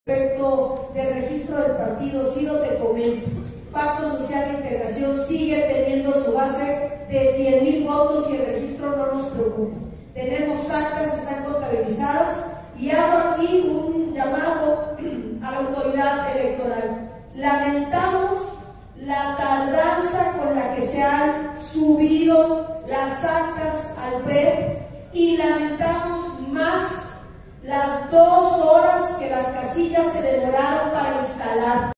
Respecto del registro del partido, sí lo te comento. Pacto Social de Integración sigue teniendo su base de 100,000 votos y el registro no nos preocupa. Tenemos actas, están contabilizadas y hago aquí un llamado a la autoridad electoral. Lamentamos la tardanza con la que se han subido las actas al PREP y lamentamos más las 2 horas que las casillas se demoraron para instalar.